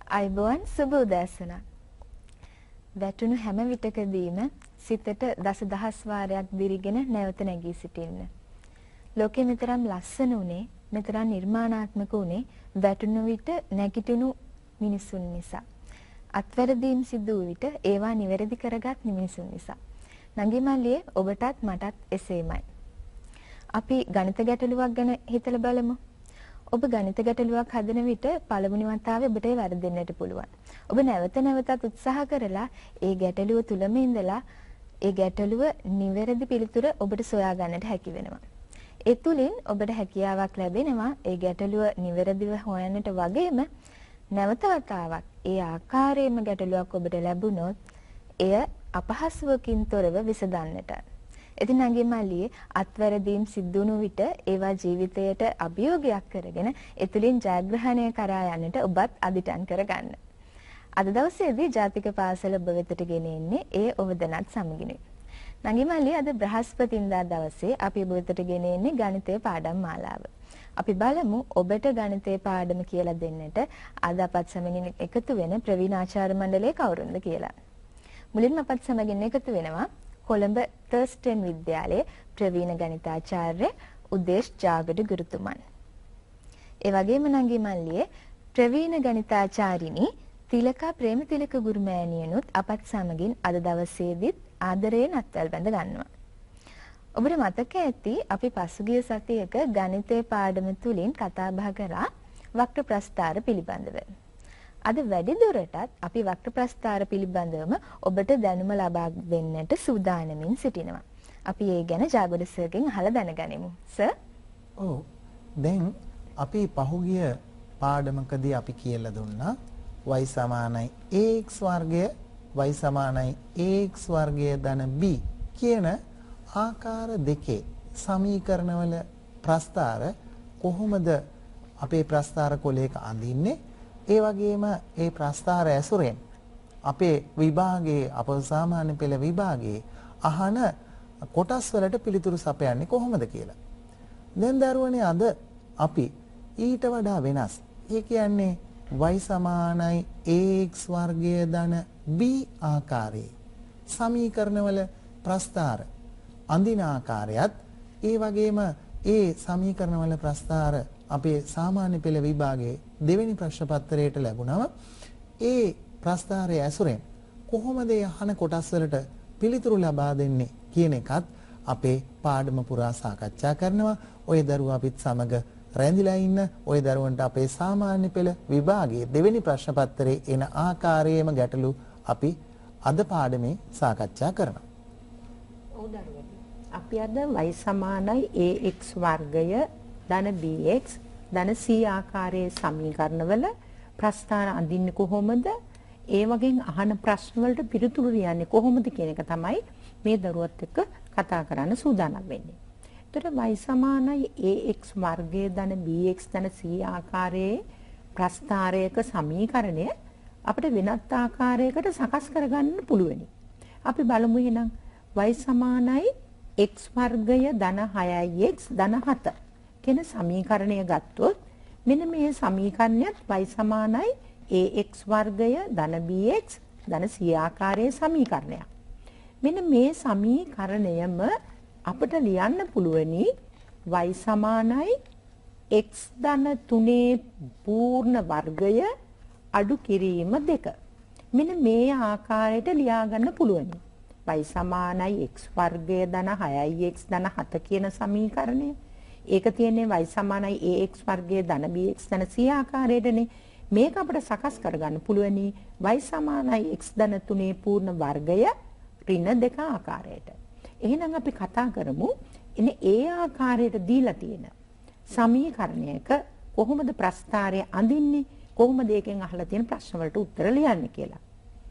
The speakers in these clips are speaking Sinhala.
අයිබෝන් සුබ උදෑසනක්. වැටුණු හැම විටකදීම සිතට දසදහස් වාරයක් දිරිගෙන නැවත නැගී සිටින්න. ලෝකෙ මෙතරම් ලස්සන උනේ, මෙතරම් නිර්මාණාත්මක උනේ වැටුණු විට නැගිටිනු මිනිසුන් නිසා. අත්වැරදීම් සිදු වූ විට ඒවා නිවැරදි කරගත් මිනිසුන් නිසා. නංගිමල්ලියේ ඔබටත් මටත් එසේමයි. අපි ගණිත ගැටලුවක් ගැන හිතලා බලමු. ඔබ ගණිත ගැටලුවක් හදන විට පළමුනි වතාවේ ඔබට ඒ වරදින්නට පුළුවන්. ඔබ නැවත නැවතත් උත්සාහ කරලා ඒ ගැටලුව තුලම ඉඳලා ඒ ගැටලුව නිවැරදි පිළිතුර ඔබට සොයා ගන්නට හැකි වෙනවා. ඒ තුලින් ඔබට හැකියාවක් ලැබෙනවා ඒ ගැටලුව නිවැරදිව හොයන්නට වගේම නැවත වතාවක් ඒ ආකාරයෙන්ම ගැටලුවක් ඔබට ලැබුණොත් එය අපහසුවකින් තොරව විසඳන්නට. ඉතින් නංගිමල්ලියේ අත්වැරදීම් සිද්ධුණු විට ඒවා ජීවිතයට අභියෝගයක් කරගෙන එතුලින් ජයග්‍රහණය කරා යන්නට ඔබත් අදිටන් කරගන්න. අද දවසේදී ජාතික පාසල ඔබ වෙතට ගෙන එන්නේ ඒ ඔවදනත් සමගිනුයි. නංගිමල්ලිය අද බ්‍රහස්පතින්දා දවසේ අපි ඔබ වෙතට ගෙන එන්නේ ගණිතය පාඩම් මාලාව. අපි බලමු ඔබට ගණිතය පාඩම කියලා දෙන්නට අද අපත් සමගින් එකතු වෙන ප්‍රවීණ ආචාර්ය මණ්ඩලයේ කවුරුන්ද කියලා. මුලින්ම අපත් සමගින් එකතු වෙනවා කොළඹ තර්ස්ටන් විද්‍යාලයේ ප්‍රවීණ ගණිතාචාර්ය උදේෂ් ජාගඩ ගුරුතුමන්. ඒ වගේම නංගිමල්ලියේ ප්‍රවීණ ගණිතාචාර්යිනි තිලකා ප්‍රේමතිලක ගුරුමෑණියනුත් අපත් සමගින් අද දවසේදීත් ආදරයෙන් අත්වැල් බැඳ ගන්නවා. ඔබට මතක ඇති අපි පසුගිය සතියක ගණිතයේ පාඩම තුලින් කතා බහ කරා වක්‍ර ප්‍රස්ථාර පිළිබඳව. අද වැඩි දුරටත් අපි වක්‍ර ප්‍රස්ථාර පිළිබඳවම ඔබට දැනුම ලබා දෙන්නට සූදානමින් සිටිනවා. අපි ඒ ගැන ජාගොඩ සර්ගෙන් අහලා දැනගනිමු. සර්? ඔව්. දැන් අපි පහුගිය පාඩමකදී අපි කියලා දුන්නා y සමානයි ax වර්ගය y සමානයි ax වර්ගය ධන b කියන ආකාර දෙකේ සමීකරණවල ප්‍රස්ථාර කොහොමද අපේ ප්‍රස්ථාර කොලයක අඳින්නේ? ඒ වගේම ඒ ප්‍රස්ථාර ඇසුරෙන් අපේ විභාගයේ අපසාමාන්‍ය පෙළ විභාගයේ අහන කොටස් වලට පිළිතුරු සපයන්නේ කොහොමද කියලා. දැන් දරුවනේ අද අපි ඊට වඩා වෙනස්. ඒ කියන්නේ y සමානයි ax වර්ගය ධන b ආකාරයේ සමීකරණවල ප්‍රස්ථාර අඳින ආකාරයත් ඒ වගේම ඒ සමීකරණවල ප්‍රස්ථාර අපේ සාමාන්‍ය පෙළ විභාගයේ දෙවෙනි ප්‍රශ්න පත්‍රයට ලැබුණම ඒ ප්‍රස්ථාරය ඇසුරෙන් කොහොමද අහන කොටස් වලට පිළිතුරු ලබා දෙන්නේ කියන එකත් අපේ පාඩම පුරා සාකච්ඡා කරනවා. ඔය දරුවා අපිත් සමග රැඳිලා ඉන්න ඔය දරුවන්ට අපේ සාමාන්‍ය පෙළ විභාගයේ දෙවෙනි ප්‍රශ්න පත්‍රයේ එන ආකාරයේම ගැටලු අපි අද පාඩමේ සාකච්ඡා කරනවා. ඔව් දරුවනි. අපි අද y සමානයි ax වර්ගය ධන bx ධන c ආකාරයේ සමීකරණවල ප්‍රස්ථාර අඳින්නේ කොහොමද? ඒ වගේ අහන ප්‍රශ්න වලට පිළිතුරු ලියන්නේ කොහොමද කියන එක තමයි මේ දරුවත් එක්ක කතා කරන්න සූදානම් වෙන්නේ. එතකොට y සමානයි ax වර්ගය ධන bx ධන c ආකාරයේ ප්‍රස්ථාරයක සමීකරණය අපිට වෙනත් ආකාරයකට සකස් කරගන්න පුළුවනි. අපි බලමු එහෙනම් y සමානයි x වර්ගය ධන 6x ධන 7 කියන සමීකරණය ගත්තොත් මෙන්න මේ සමීකරණයත් y සමානයි ax වර්ගය ධන bx ධන c ආකාරයේ සමීකරණයක්. මෙන්න මේ සමීකරණයම අපිට ලියන්න පුළුවනි y සමානයි x ධන 3 පූර්ණ වර්ගය අඩු කිරීම 2. මෙන්න මේ ආකාරයට ලියා ගන්න පුළුවනි. y සමානයි x වර්ගය ධන 6x ධන 7 කියන සමීකරණය. ඒක තියෙන්නේ y සමානයි ax වර්ගය ධන bx ධන c ආකාරයටනේ. මේක අපිට සකස් කරගන්න පුළුවනි y සමානයි x ධන 3 පූර්ණ වර්ගය ඍණ 2 ආකාරයට. එහෙනම් අපි කතා කරමු එනේ ඒ ආකාරයට දීලා තියෙන සමීකරණයක කොහොමද ප්‍රස්ථාරය අඳින්නේ? කොහොමද ඒකෙන් අහලා තියෙන ප්‍රශ්න වලට උත්තර ලියන්නේ කියලා.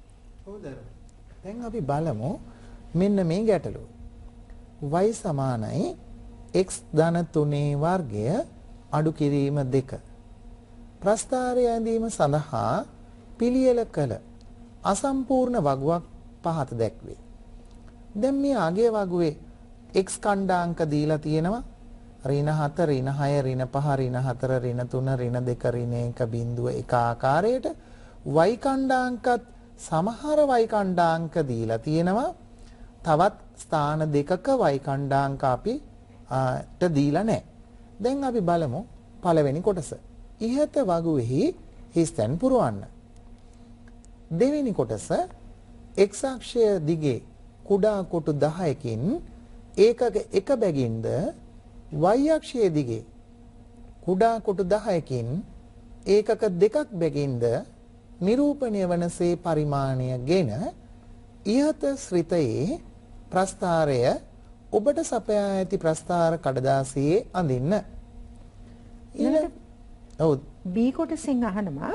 දැන් අපි බලමු මෙන්න මේ ගැටලුව. y සමානයි x ධන 3 වර්ගය අඩු කිරීම 2. ප්‍රස්ථාරය ඇඳීම සඳහා පිළියෙල කළ අසම්පූර්ණ වගුවක් පහත දැක්වේ. දැන් මේ අගය වගුවේ x ඛණ්ඩාංක දීලා තියෙනවා. ඍණ 7 ඍණ 6 ඍණ 5 ඍණ 4 ඍණ 3 ඍණ 2 ඍණ 1 බිඳුව එක ආකාරයට y කණ්ඩාංකත් සමහර y කණ්ඩාංක දීලා තියෙනවා. තවත් ස්ථාන දෙකක y කණ්ඩාංක අපිට දීලා නැහැ. දැන් අපි බලමු පළවෙනි කොටස. ඉහත වගුවේහි හිස්තැන් පුරවන්න. දෙවෙනි කොටස x අක්ෂය දිගේ කුඩා කොටු 10කින් ඒකක එක බැගින්ද y අක්ෂය දිගේ කුඩා කොටු 10කින් ඒකක දෙකක් බැගින්ද නිරූපණය වනසේ පරිමාණයගෙන ඉහත ශ්‍රිතයේ ප්‍රස්ථාරය ඔබට සපයා ඇති ප්‍රස්ථාර කඩදාසියේ අඳින්න. ඔව් B කොටසෙන් අහනවා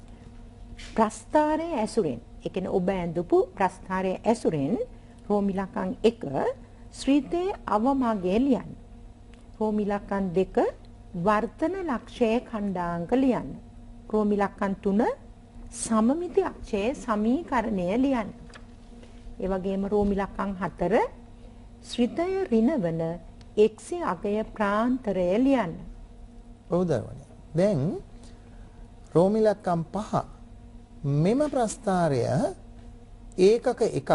ප්‍රස්ථාරයේ ඇසුරෙන් ඒ කියන්නේ ඔබ ඇඳපු ප්‍රස්ථාරයේ ඇසුරෙන් රෝමිලකම් 1 ශ්‍රිතයේ අවමගය ලියන්න. රෝමිලකම් 2 වර්තන ලක්ෂයේ ඛණ්ඩාංක ලියන්න. රෝමිලකම් 3 සමමිති අක්ෂයේ සමීකරණය ලියන්න. ඒ වගේම රෝමිලකම් 4 ශ්‍රිතය ඍණවන x අගය ප්‍රාන්තරය ලියන්න. ඔව් දරුවනේ. දැන් රෝමිලකම් 5 මෙම ප්‍රස්ථාරය ඒකක එකක්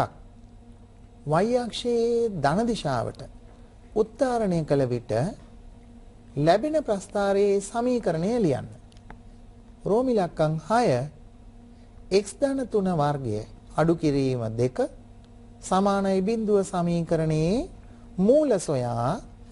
y අක්ෂයේ ධන දිශාවට උත්තරණය කළ විට ලැබෙන ප්‍රස්ථාරයේ සමීකරණය ලියන්න. රෝමිලකම් 6 x ධන 3 වර්ගය අඩු කිරීම 2 සමානයි බිඳුව සමීකරණයේ මූල සොයා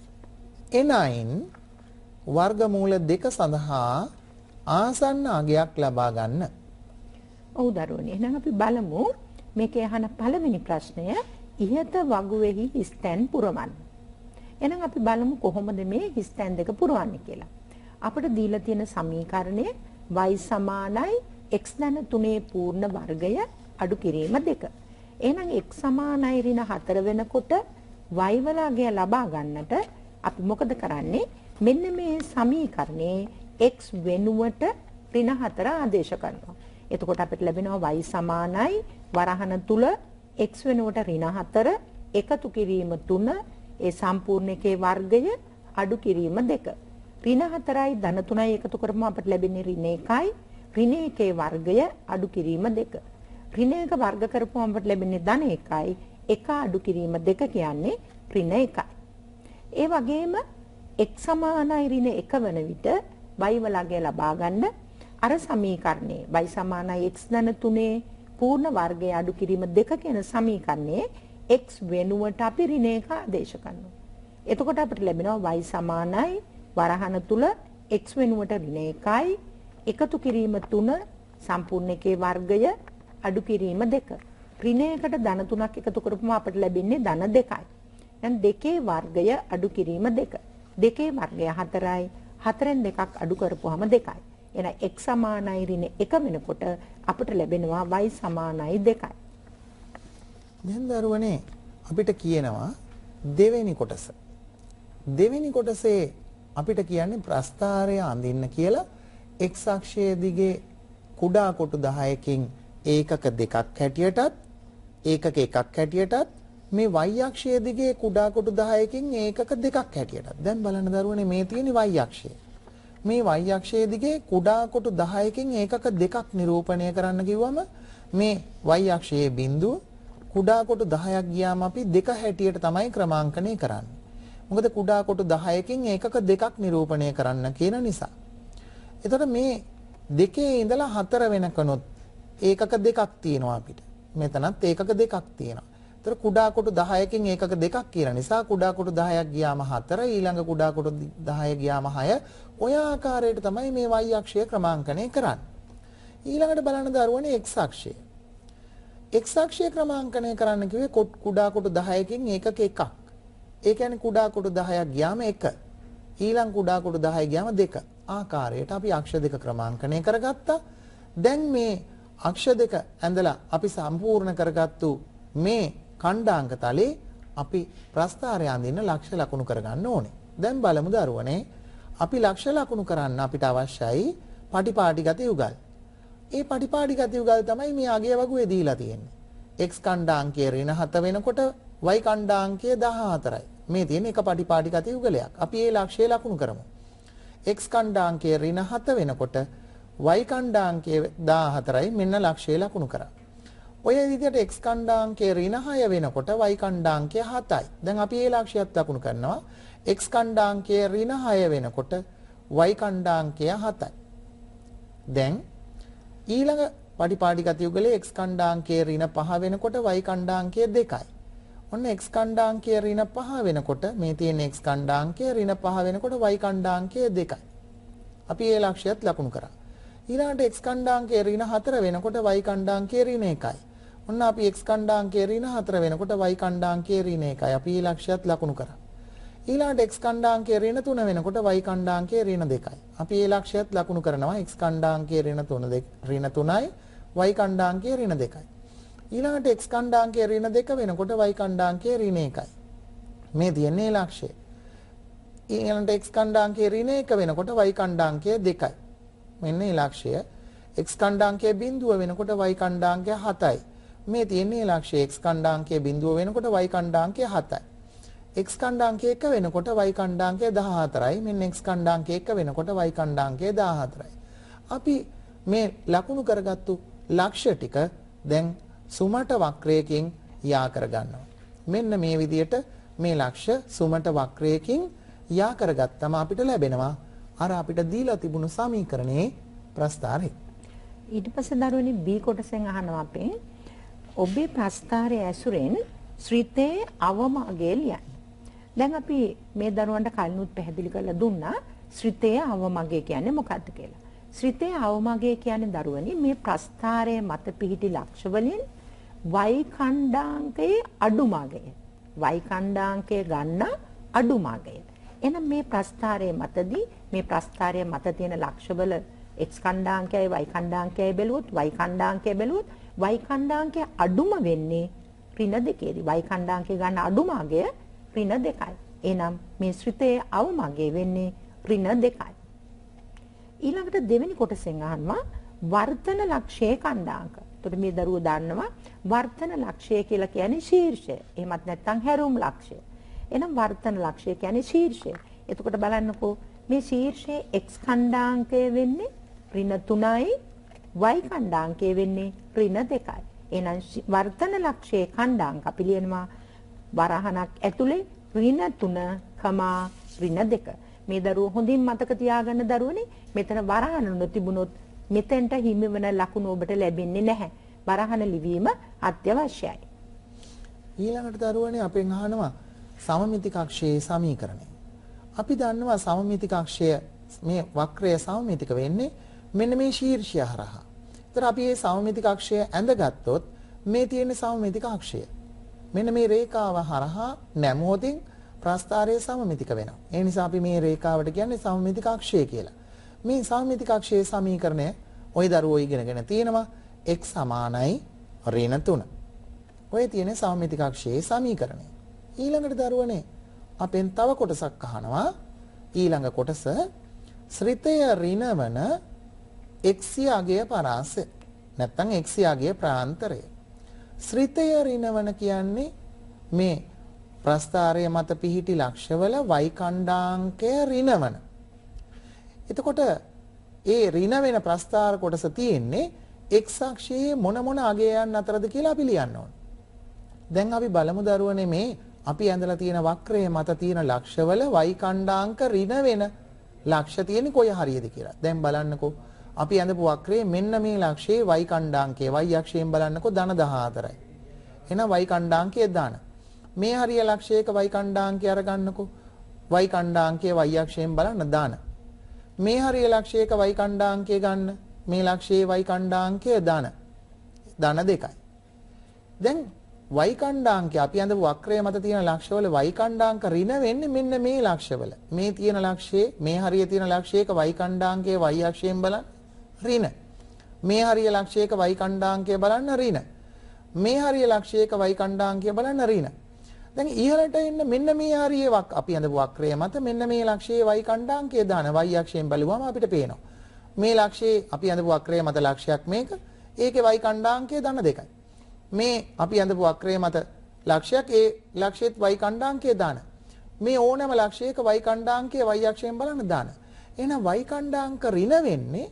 n වර්ගමූල 2 සඳහා ආසන්න අගයක් ලබා ගන්න. ඔව් දරුවනේ. එහෙනම් අපි බලමු මේකේ අහන පළවෙනි ප්‍රශ්නය ඉහත වගුවේහි හිස්තැන් පුරවන්න. එහෙනම් අපි බලමු කොහොමද මේ හිස්තැන් දෙක පුරවන්නේ කියලා. අපිට දීලා තියෙන සමීකරණය y සමානයි x ධන 3 පූර්ණ වර්ගය අඩු කිරීම 2. එහෙනම් x සමානයි ඍණ 4 වෙනකොට y වල අගය ලබා ගන්නට අපි මොකද කරන්නේ? මෙන්න මේ සමීකරණේ x වෙනුවට ඍණ 4 ආදේශ කරනවා. එතකොට අපිට ලැබෙනවා y සමානයි වරහන තුල x වෙනුවට ඍණ 4 එකතු කිරීම 3 ඒ සම්පූර්ණ එකේ වර්ගය අඩු කිරීම 2. ඍණ 4යි ධන 3යි එකතු කරපුවම අපිට ලැබෙන්නේ ඍණ 1යි ඍණ 1ේ වර්ගය අඩු කිරීම 2. ඍණ 1 වර්ග කරපුවම අපිට ලැබෙන්නේ ධන 1යි 1 අඩු කිරීම 2 කියන්නේ ඍණ 1යි. ඒ වගේම x සමානයි ඍණ 1 වන විට y වලගේ ලබා ගන්න අර සමීකරණේ y සමානයි x ධන 3 පූර්ණ වර්ගය අඩු කිරීම 2 කියන සමීකරණයේ x වෙනුවට අපි ඍණ 1 ආදේශ කරනවා. එතකොට අපිට ලැබෙනවා y සමානයි වරහන තුල x වෙනුවට ඍණ 1යි එකතු කිරීම 3 සම්පූර්ණ එකේ වර්ගය අඩු කිරීම 2. ඍණ 1ට ධන 3ක් එකතු කරපුවම අපිට ලැබෙන්නේ ධන 2යි. දැන් 2ේ වර්ගය අඩු කිරීම 2. 2ේ වර්ගය 4යි 4ෙන් 2ක් අඩු කරපුවාම 2යි. එහෙනම් x සමානයි ඍණ 1 වෙනකොට අපිට ලැබෙනවා y සමානයි 2යි. දැන් දරුවනේ අපිට කියනවා දෙවෙනි කොටස. දෙවෙනි කොටසේ අපිට කියන්නේ ප්‍රස්ථාරය අඳින්න කියලා x අක්ෂයේ දිගේ කුඩා කොටු 10කින් ඒකක දෙකක් හැටියටත් ඒකක එකක් හැටියටත් මේ y අක්ෂයේ දිගේ කුඩා කොටු 10කින් ඒකක දෙකක් හැටියටත්. දැන් බලන්න දරුවනේ මේ තියෙන්නේ y අක්ෂය. මේ y අක්ෂයේ දිගේ කුඩා කොටු 10කින් ඒකක දෙකක් නිරූපණය කරන්න කිව්වම මේ y අක්ෂයේ බිඳුව කුඩා කොටු 10ක් ගියාම අපි දෙක හැටියට තමයි ක්‍රමාංකණය කරන්නේ. මොකද කුඩා කොටු 10කින් ඒකක දෙකක් නිරූපණය කරන්න කියන නිසා. එතකොට මේ දෙකේ ඉඳලා 4 වෙනකනොත් ඒකක දෙකක් තියෙනවා අපිට. මෙතනත් ඒකක දෙකක් තියෙනවා. ඒතර කුඩා කොටු 10කින් ඒකක දෙකක් කියන නිසා කුඩා කොටු 10ක් ගියාම 4 ඊළඟ කුඩා කොටු 10 ගියාම 6 ඔය ආකාරයට තමයි මේ y අක්ෂය ක්‍රමාංකණය කරන්නේ. ඊළඟට බලන්න දරුවනේ x අක්ෂය. x අක්ෂය ක්‍රමාංකණය කරන්න කිව්වේ කුඩා කොටු 10කින් ඒකක එකක්. ඒ කියන්නේ කුඩා කොටු 10ක් ගියාම 1. ඊළඟ කුඩා කොටු 10 ගියාම 2. ආකාරයට අපි අක්ෂ දෙක ක්‍රමාංකණය කරගත්තා. දැන් මේ අක්ෂ දෙක ඇඳලා අපි සම්පූර්ණ කරගත්තු මේ ඛණ්ඩාංක තලේ අපි ප්‍රස්ථාරය අඳින්න ලක්ෂ ලකුණු කරගන්න ඕනේ. දැන් බලමු දරුවනේ අපි ලක්ෂ ලකුණු කරන්න අපිට අවශ්‍යයි පටිපාටිගත යුගල්. ඒ පටිපාටිගත යුගල් තමයි මේ අගය වගුවේ දීලා තියෙන්නේ. x ඛණ්ඩාංකය ඍණ 7 වෙනකොට y ඛණ්ඩාංකය 14යි. මේ තියෙන එක පටිපාටිගත යුගලයක්. අපි ඒ ලක්ෂය ලකුණු කරමු. x ඛණ්ඩාංකය ඍණ 7 වෙනකොට y ඛණ්ඩාංකයේ 14යි මෙන්න ලක්ෂය ලකුණු කරා. ඔය විදිහට x ඛණ්ඩාංකයේ ඍණ 6 වෙනකොට y ඛණ්ඩාංකය 7යි. දැන් අපි මේ ලක්ෂයත් ලකුණු කරනවා. x ඛණ්ඩාංකයේ ඍණ 6 වෙනකොට y ඛණ්ඩාංකය 7යි. දැන් ඊළඟ පටිපාටිගත යුගලේ x ඛණ්ඩාංකයේ ඍණ 5 වෙනකොට y ඛණ්ඩාංකය 2යි. ඔන්න x ඛණ්ඩාංකයේ ඍණ 5 වෙනකොට මේ තියෙන x ඛණ්ඩාංකයේ ඍණ 5 වෙනකොට y ඛණ්ඩාංකය 2යි. අපි මේ ලක්ෂයත් ලකුණු කරා. ඊළඟට x ඛණ්ඩාංකයේ ඍණ 4 වෙනකොට y ඛණ්ඩාංකයේ ඍණ 1යි. ඔන්න අපි x ඛණ්ඩාංකයේ ඍණ 4 වෙනකොට y ඛණ්ඩාංකයේ ඍණ 1යි. අපි මේ ලක්ෂයත් ලකුණු කරා. ඊළඟට x ඛණ්ඩාංකයේ ඍණ 3 වෙනකොට y ඛණ්ඩාංකයේ ඍණ 2යි. අපි මේ ලක්ෂයත් ලකුණු කරනවා. x ඛණ්ඩාංකයේ ඍණ 3යි y ඛණ්ඩාංකයේ ඍණ 2යි. ඊළඟට x ඛණ්ඩාංකයේ ඍණ 2 වෙනකොට y ඛණ්ඩාංකයේ ඍණ 1යි. මේ තියෙන්නේ ලක්ෂය. ඊළඟට x ඛණ්ඩාංකයේ ඍණ 1 වෙනකොට y ඛණ්ඩාංකයේ 2යි. මෙන්න මේ ලක්ෂය. x ඛණ්ඩාංකයේ බිඳුව වෙනකොට y ඛණ්ඩාංකය 7යි. මේ තියෙන්නේ ලක්ෂය. x ඛණ්ඩාංකයේ බිඳුව වෙනකොට y ඛණ්ඩාංකය 7යි. x ඛණ්ඩාංකය 1 වෙනකොට y ඛණ්ඩාංකය 14යි. මෙන්න x ඛණ්ඩාංකය 1 වෙනකොට y ඛණ්ඩාංකය 14යි. අපි මේ ලකුණු කරගත්තු ලක්ෂ ටික දැන් සුමට වක්‍රයකින් යා කරගන්නවා. මෙන්න මේ විදිහට මේ ලක්ෂ සුමට වක්‍රයකින් යා කරගත්තම අපිට ලැබෙනවා අර අපිට දීලා තිබුණු සමීකරණයේ ප්‍රස්ථාරය. ඊට පස්සේ දරුවනේ B කොටසෙන් අහනවා අපේ ඔබේ ප්‍රස්ථාරයේ ඇසුරෙන් ශ්‍රිතයේ අවමගය ලියන්න. දැන් අපි මේ දරුවන්ට කලිනුත් පැහැදිලි කරලා දුන්නා ශ්‍රිතයේ අවමගය කියන්නේ මොකක්ද කියලා. ශ්‍රිතයේ අවමගය කියන්නේ දරුවනේ මේ ප්‍රස්ථාරයේ මත පිහිටි ලක්ෂ වලින් y ඛණ්ඩාංකයේ අඩුමගය. y ඛණ්ඩාංකයේ ගන්න අඩුමගය. එහෙනම් මේ ප්‍රස්ථාරයේ මතදී මේ ප්‍රස්ථාරයේ මත තියෙන ලක්ෂවල x ඛණ්ඩාංකයයි y ඛණ්ඩාංකයයි බැලුවොත් y ඛණ්ඩාංකය බැලුවොත් y ඛණ්ඩාංකය අඩුම වෙන්නේ ඍණ 2ේදී. y ඛණ්ඩාංකය ගන්න අඩුමගය ඍණ 2යි. එහෙනම් මේ ශ්‍රිතයේ අවමගය වෙන්නේ ඍණ 2යි. ඊළඟට දෙවෙනි කොටසෙන් අහනවා වර්ධන ලක්ෂයේ ඛණ්ඩාංක. එතකොට මේ දරුවෝ දන්නවා වර්ධන ලක්ෂය කියලා කියන්නේ ශීර්ෂය. එහෙමත් නැත්නම් හැරුම් ලක්ෂය. එහෙනම් වර්ධන ලක්ෂය කියන්නේ ශීර්ෂය. එතකොට බලන්නකෝ මේ ශීර්ෂයේ x ඛණ්ඩාංකය වෙන්නේ ඍණ 3යි y ඛණ්ඩාංකය වෙන්නේ ඍණ 2යි. එහෙනම් වර්ධන ලක්ෂයේ ඛණ්ඩාංක අපි ලියනවා වරහණක් ඇතුලේ ඍණ 3, ඍණ 2. මේ දරුවෝ හොඳින් මතක තියාගන්න දරුවනේ මෙතන වරහණ නොතිබුණොත් මෙතෙන්ට හිමි වෙන ලකුණු ඔබට ලැබෙන්නේ නැහැ. වරහණ ලිවීම අත්‍යවශ්‍යයි. ඊළඟට දරුවනේ අපෙන් අහනවා සමමිති කක්ෂයේ සමීකරණය. අපි දන්නවා සමමිති කක්ෂය මේ වක්‍රය සමමිතික වෙන්නේ මෙන්න මේ ශීර්ෂය හරහා. ඒතර අපි මේ සමමිති කක්ෂය ඇඳගත්තොත් මේ තියෙන සමමිති කක්ෂය. මෙන්න මේ රේඛාව හරහා නැමුවොතින් ප්‍රස්ථාරයේ සමමිතික වෙනවා. ඒ නිසා අපි මේ රේඛාවට කියන්නේ සමමිති කක්ෂය කියලා. මේ සමමිති කක්ෂයේ සමීකරණය ওই දරුවෝ ඉගෙනගෙන තියෙනවා x සමානයි ඍණ 3. ඔය තියෙන සමමිති කක්ෂයේ සමීකරණය. ඊළඟට දරුවනේ අපෙන් තව කොටසක් අහනවා. ඊළඟ කොටස ශ්‍රිතය ඍණවන x යගය පරාසය නැත්නම් x යගය ප්‍රාන්තරය. ශ්‍රිතය ඍණවන කියන්නේ මේ ප්‍රස්ථාරය මත පිහිටි ලක්ෂවල y ඛණ්ඩාංකය ඍණවන. එතකොට ඒ ඍණ වෙන ප්‍රස්ථාර කොටස තියෙන්නේ x අක්ෂයේ මොන අගයයන් අතරද කියලා අපි ලියන්න ඕන. දැන් අපි බලමු දරුවනේ මේ අපි ඇඳලා තියෙන වක්‍රයේ මත තියෙන ලක්ෂවල y ඛණ්ඩාංක ඍණ වෙන ලක්ෂ තියෙන්නේ කොයි හරියද කියලා. දැන් බලන්නකෝ අපි ඇඳපු වක්‍රයේ මෙන්න මේ ලක්ෂයේ y ඛණ්ඩාංකය y අක්ෂයෙන් බලන්නකෝ ධන 14යි. එහෙනම් y ඛණ්ඩාංකය දාන. මේ හරිය ලක්ෂයක y ඛණ්ඩාංකය අරගන්නකෝ. y ඛණ්ඩාංකය y අක්ෂයෙන් බලන්න දාන. මේ හරිය ලක්ෂයක y ඛණ්ඩාංකය ගන්න. මේ ලක්ෂයේ y ඛණ්ඩාංකය ධන 2යි. දැන් y ඛණ්ඩාංකය අපි අඳපු වක්‍රයේ මත තියෙන ලක්ෂවල y ඛණ්ඩාංක ඍණ වෙන්නේ මෙන්න මේ ලක්ෂවල. මේ තියෙන ලක්ෂයේ මේ හරිය තියෙන ලක්ෂයක y ඛණ්ඩාංකය y අක්ෂයෙන් බලන්න ඍණ. මේ හරිය ලක්ෂයක y ඛණ්ඩාංකය බලන්න ඍණ. මේ හරිය ලක්ෂයක y ඛණ්ඩාංකය බලන්න ඍණ. දැන් ඉහළට එන්න මෙන්න මේ හරිය අපි අඳපු වක්‍රයේ මත මෙන්න මේ ලක්ෂයේ y ඛණ්ඩාංකය දාන y අක්ෂයෙන් බලුවම අපිට පේනවා. මේ ලක්ෂයේ අපි අඳපු වක්‍රයේ මත ලක්ෂයක් මේක. ඒකේ y ඛණ්ඩාංකය ධන 2යි. මේ අපි අඳපු වක්‍රයේ මත ලක්ෂයක් ඒ ලක්ෂයේත් y ඛණ්ඩාංකය දාන. මේ ඕනෑම ලක්ෂයක y ඛණ්ඩාංකය y අක්ෂයෙන් බලන්න දාන. එහෙනම් y ඛණ්ඩාංක ඍණ වෙන්නේ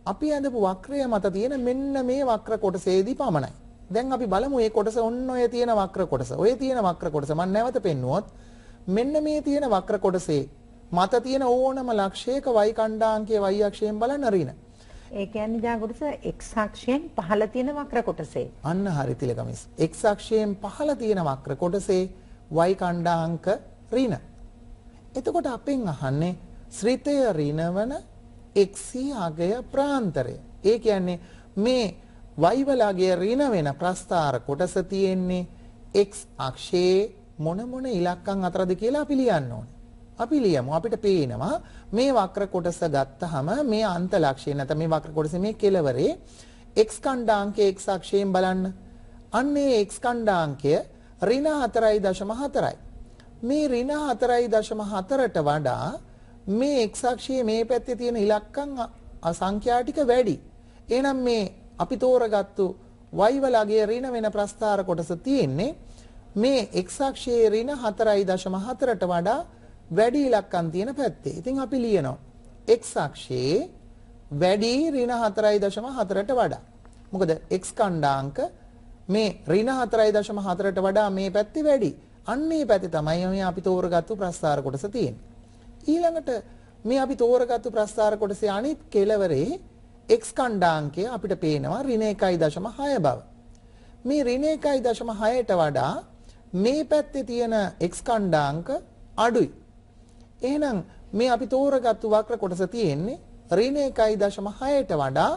අපි ඇඳපු වක්‍රය මත තියෙන මෙන්න මේ වක්‍ර කොටසේදී පමණයි. දැන් අපි බලමු මේ කොටස ඔන්න ඔය තියෙන වක්‍ර කොටස. ඔය තියෙන වක්‍ර කොටස මම නැවත පෙන්නුවොත් මෙන්න මේ තියෙන වක්‍ර කොටසේ මත තියෙන ඕනම ලක්ෂයක y කණ්ඩාංකයේ y අක්ෂයෙන් බලන්න ඍණ. ඒ කියන්නේ ජාගොඩස x අක්ෂයෙන් පහළ තියෙන වක්‍ර කොටසේ. අන්න හරි තිලකමිස්. x අක්ෂයෙන් පහළ තියෙන වක්‍ර කොටසේ y කණ්ඩාංක ඍණ. එතකොට අපෙන් අහන්නේ ශ්‍රිතය ඍණවන x අගය ප්‍රාන්තරය. ඒ කියන්නේ මේ y වලගේ ඍණ වෙන ප්‍රස්ථාර කොටස තියෙන්නේ x අක්ෂයේ මොන ඉලක්කම් අතරද කියලා අපි ලියන්න ඕනේ. අපි ලියමු. අපිට පේනවා මේ වක්‍ර කොටස ගත්තාම මේ අන්ත ලක්ෂය නැත්නම් මේ වක්‍ර කොටසේ මේ කෙළවරේ x කණ්ඩාංකයේ x අක්ෂයෙන් බලන්න. අන්නේ x කණ්ඩාංකය ඍණ 4.4යි. මේ ඍණ 4.4ට වඩා මේ x අක්ෂයේ මේ පැත්තේ තියෙන ඉලක්කම් සංඛ්‍යා ටික වැඩි. එහෙනම් මේ අපි තෝරගත්තු y වලගේ ඍණ වෙන ප්‍රස්ථාර කොටස තියෙන්නේ මේ x අක්ෂයේ ඍණ 4.4ට වඩා වැඩි ඉලක්කම් තියෙන පැත්තේ. ඉතින් අපි ලියනවා x අක්ෂයේ වැඩි ඍණ 4.4ට වඩා. මොකද x කණ්ඩාංක මේ ඍණ 4.4ට වඩා මේ පැත්තේ වැඩි. අන්න මේ පැත්තේ තමයි මේ අපි තෝරගත්තු ප්‍රස්ථාර කොටස තියෙන්නේ. ඊළඟට මේ අපි තෝරගත්තු ප්‍රස්ථාර කොටසේ අනිත් කෙළවරේ x කණ්ඩාංකය අපිට පේනවා ඍණ 1.6 බව. මේ ඍණ 1.6ට වඩා මේ පැත්තේ තියෙන x කණ්ඩාංක අඩුයි. එහෙනම් මේ අපි තෝරගත්තු වක්‍ර කොටස තියෙන්නේ ඍණ 1.6ට වඩා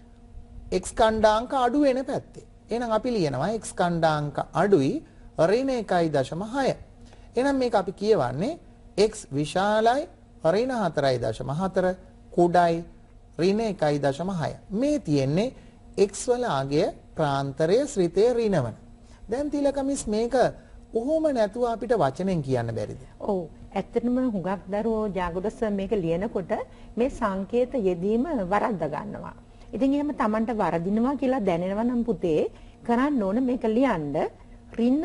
x කණ්ඩාංක අඩු වෙන පැත්තේ. එහෙනම් අපි ලියනවා x කණ්ඩාංක අඩුයි ඍණ 1.6. එහෙනම් මේක අපි කියවන්නේ x විශාලයි ඍණ 4.4 කුඩයි ඍණ 1.6. මේ තියෙන්නේ x වල අගය ප්‍රාන්තරය ශ්‍රිතය ඍණවන. දැන් තිලකමිස් මේක කොහොම නැතුව අපිට වචනෙන් කියන්න බැරිද? ඔව්. ඇත්තටම හුඟක් දරුවෝ ජාගොඩස මේක ලියනකොට මේ සංකේත යෙදීම වරද්ද ගන්නවා. ඉතින් එහෙම Tamanට වරදිනවා කියලා දැනෙනවා නම් පුතේ කරන්න ඕන මේක ලියන්න ඍණ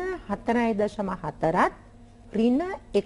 4.4ත් ඍණ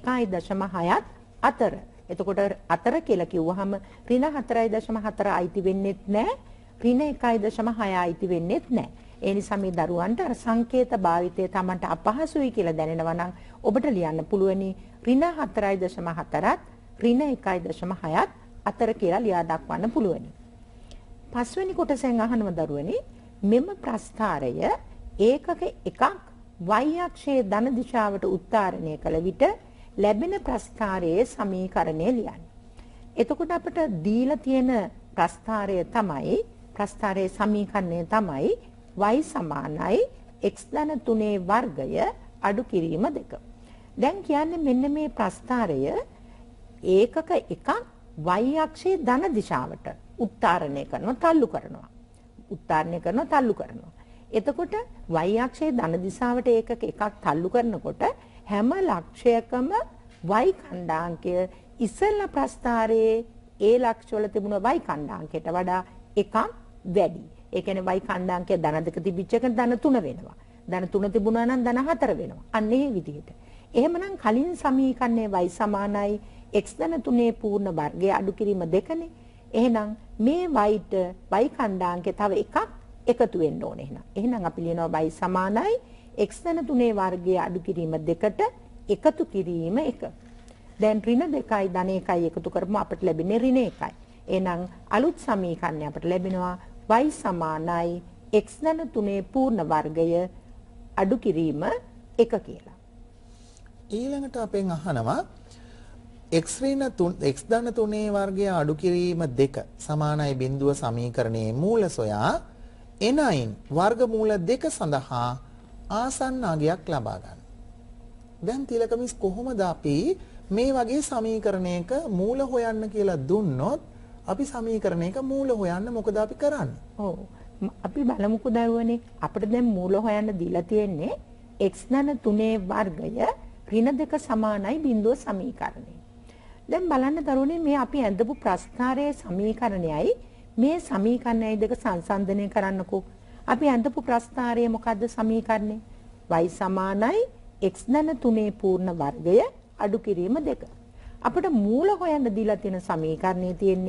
1.6ත් අතර. එතකොට අතර කියලා කිව්වහම ඍණ 4.4 අයිති වෙන්නේත් නැහැ ඍණ 1.6 අයිති වෙන්නේත් නැහැ. ඒ නිසා මේ දරුවන්ට අර සංකේත භාවිතය Tamanට අපහසුයි කියලා දැනෙනවා නම් ඔබට ලියන්න පුළුවනි ඍණ 4.4ත් ඍණ 1.6ත් අතර කියලා ලියා දක්වන්න පුළුවනි. පස්වෙනි කොටසෙන් අහනවා දරුවනි මෙම ප්‍රස්ථාරය ඒකක එකක් y අක්ෂයේ ධන දිශාවට උත්තරණය කළ විට ලැබෙන ප්‍රස්ථාරයේ සමීකරණය ලියන්න. එතකොට අපිට දීලා තියෙන ප්‍රස්ථාරය තමයි ප්‍රස්ථාරයේ සමීකරණය තමයි y සමානයි x ධන 3 වර්ගය අඩු කිරීම 2. දැන් කියන්නේ මෙන්න මේ ප්‍රස්ථාරය ඒකක එකක් y අක්ෂයේ ධන දිශාවට උත්තරණය කරනවා තල්ලු කරනවා. උත්තරණය කරනවා තල්ලු කරනවා. එතකොට y අක්ෂයේ ධන දිශාවට ඒකක එකක් තල්ලු කරනකොට හැම ලක්ෂයකම y කණ්ඩාංකය ඉස්සෙල්ලා ප්‍රස්ථාරයේ ඒ ලක්ෂවල තිබුණ y කණ්ඩාංකයට වඩා එකක් වැඩි. ඒ කියන්නේ y කණ්ඩාංකය ධන 2 තිබිච්ච එක ධන 3 වෙනවා. ධන 3 තිබුණා නම් ධන 4 වෙනවා. අන්න ඒ විදිහට. එහෙමනම් කලින් සමීකරණයේ y සමානයි x ධන 3 පූර්ණ වර්ගය අඩු කිරීම 2නේ. එහෙනම් මේ y-ට y කණ්ඩාංකය තව එකක් එකතු වෙන්න ඕනේ එහෙනම්. එහෙනම් අපි ලියනවා y සමානයි x ධන 3 වර්ගය අඩු කිරීම 2ට එකතු කිරීම 1. දැන් ඍණ 2යි ධන 1යි එකතු කරපුවම අපිට ලැබෙන්නේ ඍණ 1යි. එහෙනම් අලුත් සමීකරණය අපිට ලැබෙනවා y සමානයි x ධන 3 පූර්ණ වර්ගය අඩු කිරීම 1 කියලා. ඊළඟට අපෙන් අහනවා x ධන 3 වර්ගය අඩු කිරීම 2 සමානයි බිඳුව සමීකරණයේ මූල සොයා එනයින් වර්ගමූල 2 සඳහා ආසන්න අගයක් ලබා ගන්න. දැන් තිලකමිස් කොහොමද අපි මේ වගේ සමීකරණයක මූල හොයන්න කියලා දුන්නොත් අපි සමීකරණයක මූල හොයන්න මොකද අපි කරන්නේ? ඔව්. අපි බලමුකෝ දරුවනේ අපිට දැන් මූල හොයන්න දීලා තියෙන්නේ x ධන 3 වර්ගය ඍණ 2 සමානයි බිඳුව සමීකරණය. දැන් බලන්න දරුවනේ මේ අපි ඇඳපු ප්‍රස්ථාරයේ සමීකරණයයි මේ සමීකරණයයි දෙක සංසන්දනය කරන්නකෝ. අපි ඇඳපු ප්‍රස්ථාරයේ මොකද්ද සමීකරණය? y සමානයි x ධන 3 පූර්ණ වර්ගය අඩු කිරීම 2. අපිට මූල හොයන්න දීලා තියෙන සමීකරණයේ තියෙන්නේ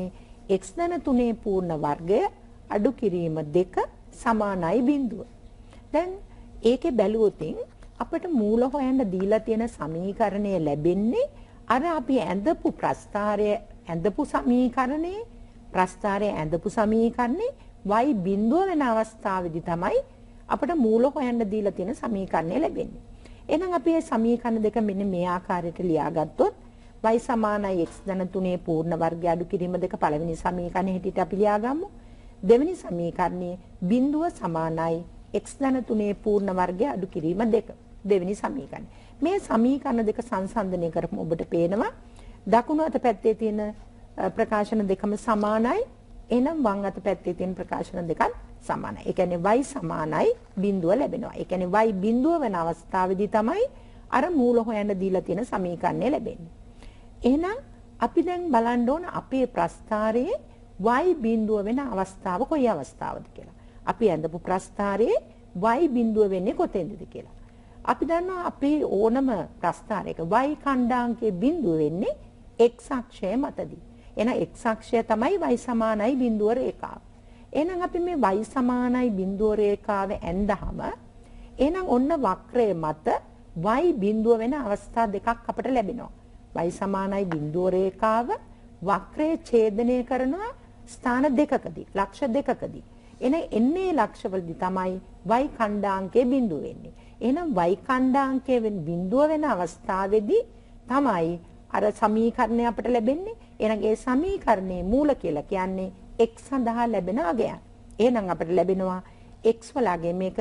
x ධන 3 පූර්ණ වර්ගය අඩු කිරීම 2 සමානයි බිඳුව. දැන් ඒකේ බැලුවොත් අපිට මූල හොයන්න දීලා තියෙන සමීකරණය ලැබෙන්නේ අර අපි ඇඳපු ප්‍රස්ථාරය ඇඳපු සමීකරණේ ප්‍රස්ථාරය ඇඳපු සමීකරණේ y බිඳුව වෙන අවස්ථාවේදී තමයි අපිට මූල හොයන්න දීලා තියෙන සමීකරණය ලැබෙන්නේ. එහෙනම් අපි මේ සමීකරණ දෙක මෙන්න මේ ආකාරයට ලියාගත්තොත් y සමානයි x ධන 3 පූර්ණ වර්ගය අඩු කිරීම 2 පළවෙනි සමීකරණය හැටියට අපි ලියාගමු. දෙවෙනි සමීකරණයේ බිඳුව සමානයි x ධන 3 පූර්ණ වර්ගය අඩු කිරීම 2 දෙවෙනි සමීකරණය. මේ සමීකරණ දෙක සංසන්දනය කරපු ඔබට පේනවා දකුණු අත පැත්තේ තියෙන ප්‍රකාශන දෙකම සමානයි. එහෙනම් වම් අත පැත්තේ තියෙන ප්‍රකාශන දෙකත් සමානයි. ඒ කියන්නේ y සමානයි බිඳුව ලැබෙනවා. ඒ කියන්නේ y බිඳුව වෙන අවස්ථාවේදී තමයි අර මූල හොයන්න දීලා තියෙන සමීකරණය ලැබෙන්නේ. එහෙනම් අපි දැන් බලන්න ඕන අපේ ප්‍රස්ථාරයේ y බිඳුව වෙන අවස්ථාව කොයි අවස්ථාවද කියලා. අපි ඇඳපු ප්‍රස්ථාරයේ y බිඳුව වෙන්නේ කොතෙන්ද කියලා. අපි දන්නවා අපේ ඕනම ප්‍රස්ථාරයක y ඛණ්ඩාංකයේ බිඳුව වෙන්නේ x අක්ෂය මතදී. එහෙනම් x අක්ෂය තමයි y සමානයි බිඳුව රේඛාව. එහෙනම් අපි මේ y සමානයි බිඳුව රේඛාව ඇඳහම එහෙනම් ඔන්න වක්‍රය මත y බිඳුව වෙන අවස්ථා දෙකක් අපට ලැබෙනවා. y සමානයි බිඳුව රේඛාව වක්‍රයේ ඡේදනය කරනවා ස්ථාන දෙකකදී, ලක්ෂ දෙකකදී. එන්නේ ලක්ෂවලදී තමයි y ඛණ්ඩාංකයේ බිඳුව වෙන්නේ. එහෙනම් y ඛණ්ඩාංකයේ වෙන බිඳුව වෙන අවස්ථාවේදී තමයි අර සමීකරණය අපට ලැබෙන්නේ. එහෙනම් ඒ සමීකරණයේ මූල කියලා කියන්නේ x සඳහා ලැබෙන අගයන්. එහෙනම් අපට ලැබෙනවා x වලගේ මේක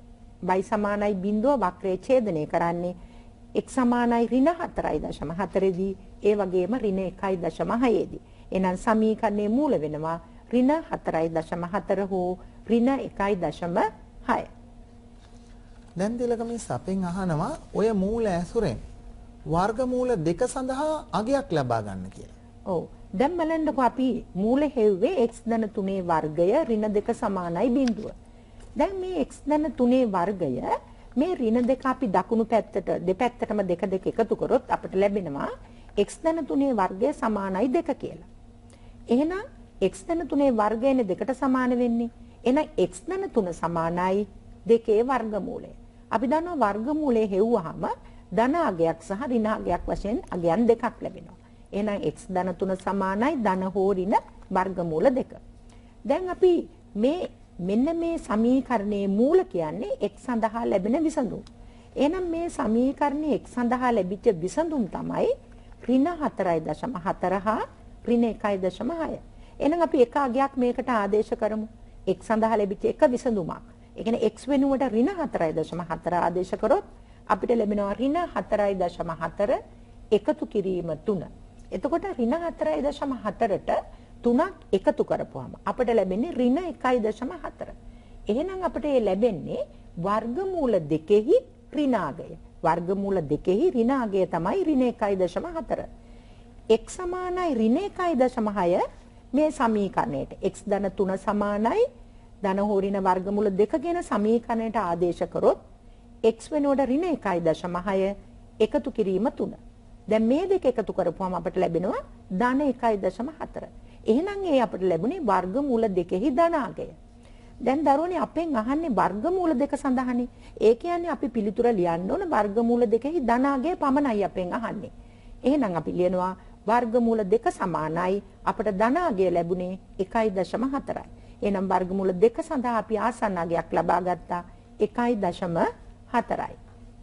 y සමානයි බිඳුව වක්‍රයේ ඡේදනය කරන්නේ x සමානයි ඍණ 4.4 දී ඒ වගේම ඍණ 1.6 දී. එහෙනම් සමීකරණයේ මූල වෙනවා ඍණ 4.4 හෝ ඍණ 1.6. දැන් තිලකමින් සපෙන් අහනවා ඔය මූල ඇසුරෙන් වර්ගමූල දෙක සඳහා අගයක් ලබා ගන්න කියලා. ඔව්. දැන් බලන්නකො අපි මූල හෙව්වේ x ධන 3 වර්ගය ඍණ 2 සමානයි බිඳුව. දැන් මේ x ධන 3 වර්ගය මේ ඍණ 2 අපි දකුණු පැත්තට දෙපැත්තටම 2 එකතු කරොත් අපිට ලැබෙනවා x ධන 3 වර්ගය සමානයි 2 කියලා. එහෙනම් x ධන 3 වර්ගයනේ 2ට සමාන වෙන්නේ. එහෙනම් x ධන 3 සමානයි 2 වර්ගමූලය. අපි දන්නවා වර්ගමූලය හෙව්වහම ධන අගයක් සහ ඍණ අගයක් වශයෙන් අගයන් දෙකක් ලැබෙනවා. එහෙනම් x ධන 3 සමානයි ධන හෝ ඍණ වර්ගමූල 2. දැන් අපි මෙන්න මේ සමීකරණයේ මූල කියන්නේ x සඳහා ලැබෙන විසඳුම්. එහෙනම් මේ සමීකරණයේ x සඳහා ලැබිච්ච විසඳුම් තමයි ඍණ 4.4 හා ඍණ 1.6. එහෙනම් අපි එක අගයක් මේකට ආදේශ කරමු. x සඳහා ලැබිච්ච එක විසඳුමක්. ඒ කියන්නේ x වෙනුවට ඍණ 4.4 ආදේශ කරොත් අපිට ලැබෙනවා ඍණ 4.4 එකතු කිරීම 3. එතකොට ඍණ 4.4ට 3ක් එකතු කරපුවාම අපිට ලැබෙන්නේ ඍණ 1.4. එහෙනම් අපිට ලැබෙන්නේ වර්ගමූල දෙකෙහි ඍණාගය. වර්ගමූල දෙකෙහි ඍණාගය තමයි ඍණ 1.4. x සමානයි ඍණ 1.6 මේ සමීකරණයට x ධන 3 සමානයි ධන හෝ ඍණ වර්ගමූල දෙක කියන සමීකරණයට ආදේශ කරොත් x වෙනුවට ඍණ 1.6 එකතු කිරීම 3. දැන් මේ දෙක එකතු කරපුවම අපිට ලැබෙනවා ධන 1.4. එහෙනම් ඒ අපිට ලැබුණේ වර්ගමූල දෙකෙහි ධනාගය. දැන් දරුවනේ අපෙන් අහන්නේ වර්ගමූල දෙක සඳහානේ. ඒ කියන්නේ අපි පිළිතුර ලියන්න ඕන වර්ගමූල දෙකෙහි ධනාගය පමණයි අපෙන් අහන්නේ. එහෙනම් අපි ලියනවා වර්ගමූල දෙක සමානයි අපිට ධනාගය ලැබුණේ 1.4යි. එහෙනම් වර්ගමූල දෙක සඳහා අපි ආසන්න අගයක් ලබා ගත්තා 1.4යි.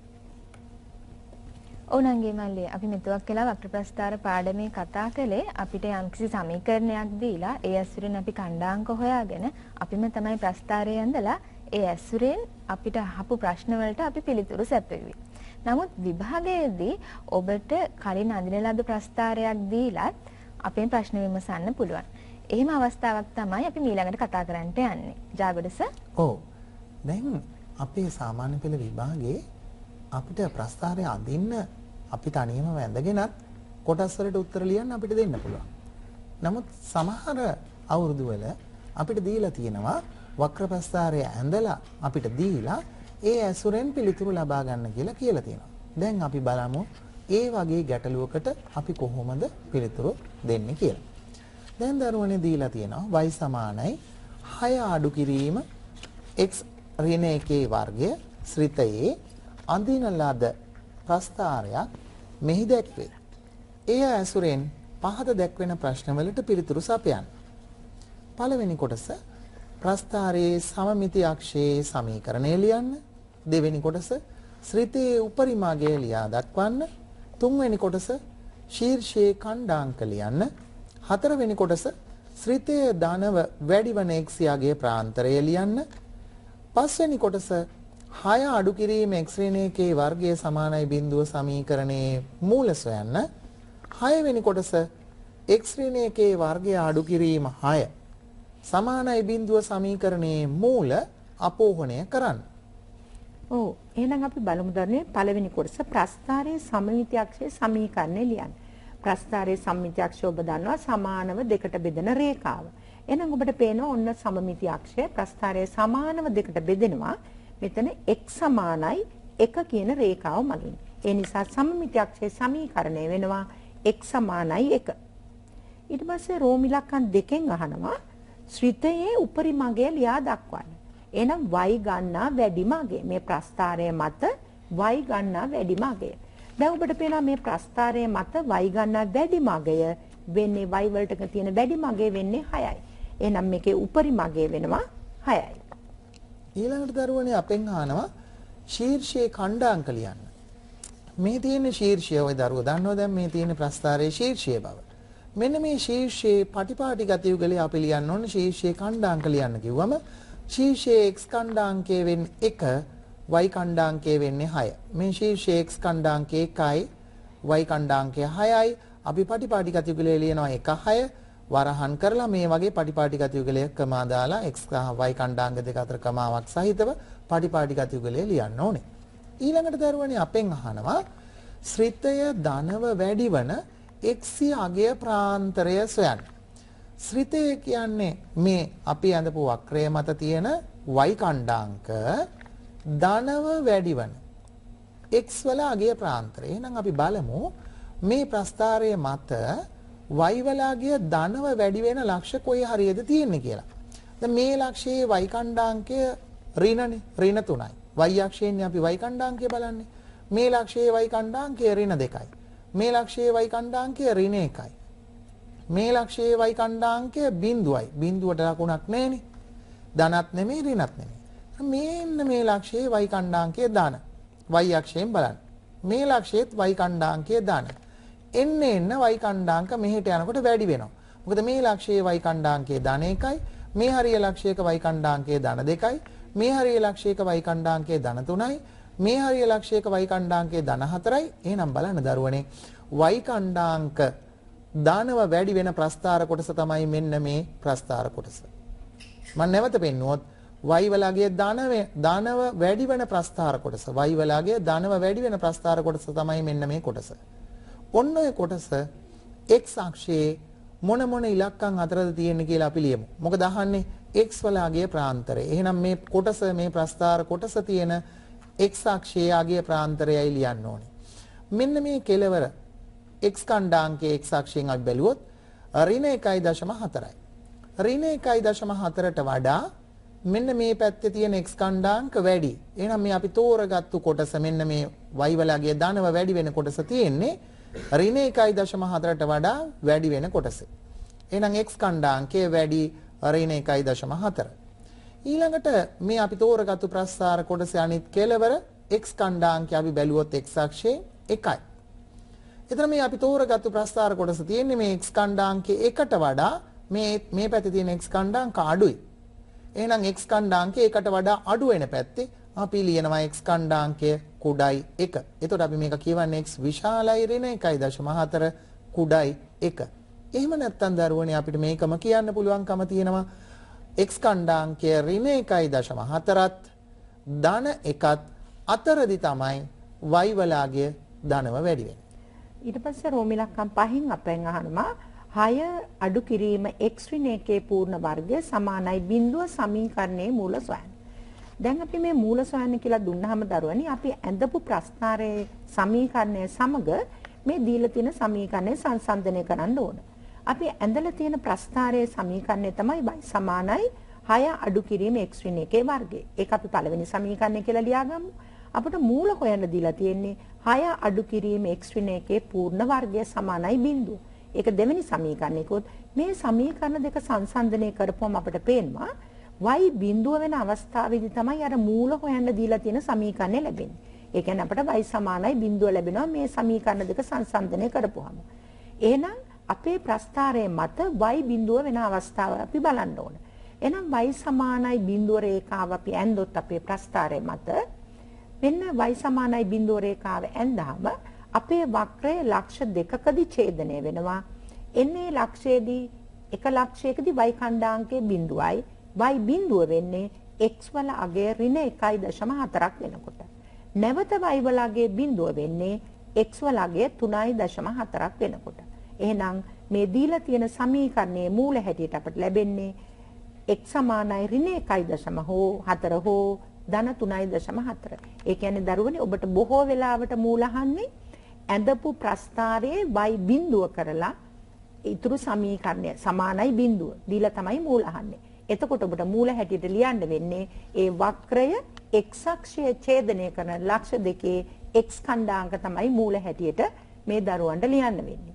ඕනංගේ මල්ලේ අපි මෙතුවක් කියලා වක්‍ර ප්‍රස්ථාර පාඩමේ කතා කළේ අපිට යම්කිසි සමීකරණයක් දීලා ඒ ඇසුරෙන් අපි ඛණ්ඩාංක හොයාගෙන අපිම තමයි ප්‍රස්ථාරය ඇඳලා ඒ ඇසුරෙන් අපිට අහපු ප්‍රශ්න වලට අපි පිළිතුරු සැපයුවේ. නමුත් විභාගයේදී ඔබට කලින් අඳින ලද ප්‍රස්ථාරයක් දීලත් අපෙන් ප්‍රශ්න විමසන්න පුළුවන්. එහෙම අවස්ථාවක් තමයි අපි ඊළඟට කතා කරන්නට යන්නේ. ජාගොඩ සර්. ඔව්. දැන් අපේ සාමාන්‍ය පෙළ විභාගයේ අපිට ප්‍රස්ථාරය අඳින්න අපි තනියම වැඳගෙනත් කොටස් වලට උත්තර ලියන්න අපිට දෙන්න පුළුවන්. නමුත් සමහර අවුරුදු වල අපිට දීලා තියෙනවා වක්‍ර ප්‍රස්ථාරය ඇඳලා අපිට දීලා ඒ ඇසුරෙන් පිළිතුරු ලබා ගන්න කියලා තියෙනවා. දැන් අපි බලමු ඒ වගේ ගැටලුවකට අපි කොහොමද පිළිතුරු දෙන්නේ කියලා. දැන් දරුවනේ දීලා තියෙනවා y සමානයි 6 අඩු කිරීම x ඍණ 1 වර්ගය ශ්‍රිතයේ අඳින ලද ප්‍රස්ථාරයක් මෙහි දැක්වේ. එය ඇසුරෙන් පහත දැක්වෙන ප්‍රශ්නවලට පිළිතුරු සපයන්න. පළවෙනි කොටස ප්‍රස්ථාරයේ සමමිති අක්ෂයේ සමීකරණය ලියන්න. දෙවෙනි කොටස ශ්‍රිතයේ උපරිම අගය ලියා දක්වන්න. තුන්වෙනි කොටස ශීර්ෂයේ ඛණ්ඩාංක ලියන්න. හතරවෙනි කොටස ශ්‍රිතයේ ධනව වැඩි වන x යගේ ප්‍රාන්තරය ලියන්න. පස්වෙනි කොටස 6 අඩු කිරීම x ඍණ 1 වර්ගය සමානයි බිඳුව සමීකරණයේ මූල සොයන්න. 6 වෙනි කොටස x ඍණ 1 වර්ගය අඩු කිරීම 6 සමානයි බිඳුව සමීකරණයේ මූල අපෝහණය කරන්න. ඔව් එහෙනම් අපි බලමු දරුවනේ පළවෙනි කොටස ප්‍රස්ථාරයේ සමමිති අක්ෂයේ සමීකරණය ලියන්න. ප්‍රස්ථාරයේ සමමිති අක්ෂය ඔබ දන්නවා සමානව දෙකට බෙදෙන රේඛාව. එහෙනම් ඔබට පේනවා ඔන්න සමමිති අක්ෂය ප්‍රස්ථාරයේ සමානව දෙකට බෙදෙනවා. මෙතන x සමානයි 1 කියන රේඛාව මගින්. ඒ නිසා සමමිති අක්ෂයේ සමීකරණය වෙනවා x සමානයි 1. ඊට පස්සේ රෝම ඉලක්කම් දෙකෙන් අහනවා ශ්‍රිතයේ උපරිම අගය ලියා දක්වන්න. එහෙනම් y ගන්නා වැඩිම අගය. මේ ප්‍රස්ථාරය මත y ගන්නා වැඩිම අගය. දැන් ඔබට පේනවා මේ ප්‍රස්ථාරය මත y ගන්නා වැඩිම අගය වෙන්නේ y වලට තියෙන වැඩිම අගය වෙන්නේ 6යි. එහෙනම් මේකේ උපරිම අගය වෙනවා 6යි. ඊළඟට දරුවනේ අපෙන් අහනවා ශීර්ෂයේ ඛණ්ඩාංක ලියන්න. මේ තියෙන ශීර්ෂය ඔය දරුවෝ දන්නවා දැන් මේ තියෙන ප්‍රස්ථාරයේ ශීර්ෂය බව. මෙන්න මේ ශීර්ෂයේ පටිපාටිගත යුගලේ අපි ලියන්න ඕන ශීර්ෂයේ ඛණ්ඩාංක ලියන්න කිව්වම ශීර්ෂයේ x ඛණ්ඩාංකය වෙන්නේ 1 y ඛණ්ඩාංකය වෙන්නේ 6. මේ ශීර්ෂයේ x ඛණ්ඩාංකය 1යි y ඛණ්ඩාංකය 6යි. අපි පටිපාටිගත යුගලේ ලියනවා 1 6 වරහන් කරලා මේ වගේ පටිපාටිගත යුගලයක් කමා දාලා x y ඛණ්ඩාංක දෙක අතර කමාවක් සහිතව පටිපාටිගත යුගලය ලියන්න ඕනේ. ඊළඟට දරුවනේ අපෙන් අහනවා ශ්‍රිතය ධනව වැඩි වන x අගය ප්‍රාන්තරය සොයන්න. ශ්‍රිතය කියන්නේ මේ අපි අඳපු වක්‍රය මත තියෙන y ඛණ්ඩාංක ධනව වැඩි වන x වල අගය ප්‍රාන්තරය. එහෙනම් අපි බලමු මේ ප්‍රස්ථාරයේ මත y වලාගේ ධනව වැඩි වෙන ලක්ෂ කොයි හරියද තියෙන්නේ කියලා. දැන් මේ ලක්ෂයේ y ඛණ්ඩාංකය ඍණනේ ඍණ 3යි. y අක්ෂයෙන්නේ අපි y ඛණ්ඩාංකය බලන්නේ. මේ ලක්ෂයේ y ඛණ්ඩාංකය ඍණ 2යි. මේ ලක්ෂයේ y ඛණ්ඩාංකය ඍණ 1යි. මේ ලක්ෂයේ y ඛණ්ඩාංකය බිඳුවයි. බිඳුවට ලකුණක් නැහැනේ. ධනත් නෙමෙයි ඍණත් නෙමෙයි. මේන්න මේ ලක්ෂයේ y ඛණ්ඩාංකය ධන. y අක්ෂයෙන් බලන්න. මේ ලක්ෂයේත් y ඛණ්ඩාංකය ධන. එන්න y ඛණ්ඩාංක මෙහෙට යනකොට වැඩි වෙනවා. මොකද මේ ලක්ෂයේ y ඛණ්ඩාංකය ධන 1යි, මේ හරිය ලක්ෂයක y ඛණ්ඩාංකය ධන 2යි, මේ හරිය ලක්ෂයක y ඛණ්ඩාංකය ධන 3යි, මේ හරිය ලක්ෂයක y ඛණ්ඩාංකය ධන 4යි. එහෙනම් බලන්න දරුවනේ y ඛණ්ඩාංක ධනව වැඩි වෙන ප්‍රස්ථාර කොටස තමයි මෙන්න මේ ප්‍රස්ථාර කොටස. මම නැවත පෙන්නුවොත් y වලගේ ධනව වැඩි වෙන ප්‍රස්ථාර කොටස y වලගේ ධනව වැඩි වෙන ප්‍රස්ථාර කොටස තමයි මෙන්න මේ කොටස. ඔන්න ඔය කොටස x අක්ෂයේ මොන ඉලක්කම් අතරද තියෙන්නේ කියලා අපි ලියමු. මොකද අහන්නේ x වලගේ ප්‍රාන්තරය. එහෙනම් මේ කොටස මේ ප්‍රස්ථාර කොටස තියෙන x අක්ෂයේ අගය ප්‍රාන්තරයයි ලියන්න ඕනේ. මෙන්න මේ කෙලවර x ඛණ්ඩාංකයේ x අක්ෂයෙන් අපි බැලුවොත් ඍණ 1.4යි. ඍණ 1.4ට වඩා මෙන්න මේ පැත්තේ තියෙන x ඛණ්ඩාංක වැඩි. එහෙනම් මේ අපි තෝරගත්තු කොටස මෙන්න මේ y වලගේ ධනව වැඩි වෙන කොටස තියෙන්නේ ඍණ 1.4ට වඩා වැඩි වෙන කොටස. එහෙනම් x ඛණ්ඩාංකය වැඩි ඍණ 1.4. ඊළඟට මේ අපි තෝරගත්තු ප්‍රස්ථාර කොටසේ අනිත් කෙලවර x ඛණ්ඩාංකය අපි බැලුවොත් x අක්ෂයේ 1යි. එතන මේ අපි තෝරගත්තු ප්‍රස්ථාර කොටස තියෙන්නේ මේ x ඛණ්ඩාංකයේ 1ට වඩා මේ පැත්තේ තියෙන x ඛණ්ඩාංක අඩුයි. එහෙනම් x ඛණ්ඩාංකය 1ට වඩා අඩු වෙන පැත්තේ අපි ලියනවා x ඛණ්ඩාංකය කුඩයි 1. එතකොට අපි මේක කියවන්නේ x විශාලයි ඍණ 1.4 කුඩයි 1. එහෙම නැත්නම් දරුවනේ අපිට මේකම කියන්න පුළුවන්කම තියෙනවා x ඛණ්ඩාංකය ඍණ 1.4ත් ධන 1ත් අතරදි තමයි y වලාගේ ධනව වැඩි වෙන්නේ. ඊට පස්සේ රෝම ඉලක්කම් 5න් අපෙන් අහනවා 6 අඩු කිරීම x ඍණ 1 පූර්ණ වර්ගය සමානයි බිඳුව සමීකරණයේ මූල සොයන්න. දැන් අපි මේ මූල සොයන්න කියලා දුන්නාම දරුවනි අපි ඇඳපු ප්‍රස්ථාරයේ සමීකරණය සමග මේ දීලා තියෙන සමීකරණය සංසන්දනය කරන්න ඕන. අපි ඇඳලා තියෙන ප්‍රස්ථාරයේ සමීකරණය තමයි y සමානයි 6 අඩු කිරීම x ඍණ 1 වර්ගය. ඒක අපි පළවෙනි සමීකරණය කියලා ලියාගමු. අපිට මූල හොයන්න දීලා තියෙන්නේ 6 අඩු කිරීම x ඍණ 1 පූර්ණ වර්ගය සමානයි බිඳුව. ඒක දෙවෙනි සමීකරණයකොත් මේ සමීකරණ දෙක සංසන්දනය කරපුවම අපිට පේනවා y බිඳුව වෙන අවස්ථාවේදී තමයි අර මූල හොයන්න දීලා තියෙන සමීකරණය ලැබෙන්නේ. ඒ කියන්නේ අපිට y සමානයි බිඳුව ලැබෙනවා මේ සමීකරණ දෙක සංසන්දනය කරපුවාම. එහෙනම් අපේ ප්‍රස්ථාරයේ මත y බිඳුව වෙන අවස්ථාව අපි බලන්න ඕන. එහෙනම් y සමානයි බිඳුව රේඛාව අපි ඇන්දොත් අපේ ප්‍රස්ථාරයේ මත මෙන්න y සමානයි බිඳුව රේඛාව ඇන්දාම අපේ වක්‍රය ලක්ෂ දෙකකදී ඡේදනය වෙනවා. එන්නේ ලක්ෂයේදී එක ලක්ෂයකදී y ඛණ්ඩාංකයේ බිඳුවයි y බිඳුව වෙන්නේ x වල අගය ඍණ 1.4ක් වෙනකොට. නැවත y වල අගය බිඳුව වෙන්නේ x වල අගය 3.4ක් වෙනකොට. එහෙනම් මේ දීලා තියෙන සමීකරණයේ මූල හැටියට අපට ලැබෙන්නේ x සමානයි ඍණ 1.4 හෝ ධන 3.4. ඒ කියන්නේ දරුවනේ ඔබට බොහෝ වෙලාවට මූල අහන්නේ ඇඳපු ප්‍රස්ථාරයේ y බිඳුව කරලා ඊතුරු සමීකරණය සමානයි බිඳුව දීලා තමයි මූල අහන්නේ. එතකොට ඔබට මූල හැටියට ලියන්න වෙන්නේ ඒ වක්‍රය x අක්ෂය ඡේදනය කරන ලක්ෂ දෙකේ x ඛණ්ඩාංක තමයි මූල හැටියට මේ දරුවන්ට ලියන්න වෙන්නේ.